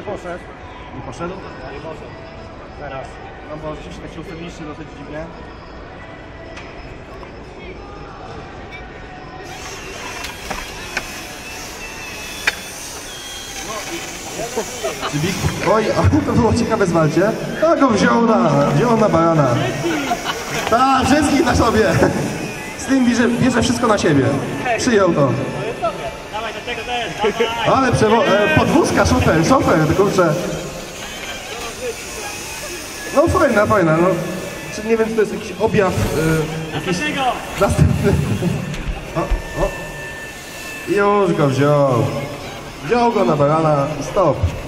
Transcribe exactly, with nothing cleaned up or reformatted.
nie poszedł. Nie poszedł? Nie poszedł. Teraz. No bo rzeczywiście tak się ustawiliście dosyć dziwnie. Oj, to było ciekawe zwarcie. Tak go wziął na, wziął na barana. Tak, wszystkich na sobie. Slim bierze, bierze wszystko na siebie. Przyjął to. Dawaj, do tego też, dawaj. Ale przewo e, podwózka, szofer, szofer, kurczę. No fajna, fajna, no. Czy nie wiem, czy to jest jakiś objaw... E, jakiś... Następnego! Następny. O, o. Już go wziął. Wziął go na barana i stop.